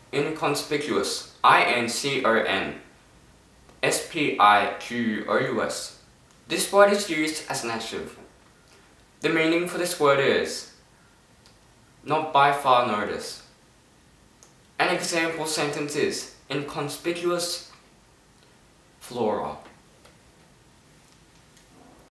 Inconspicuous. Inconspicuous. This word is used as an adjective. The meaning for this word is not by far noticed. An example sentence is inconspicuous flora.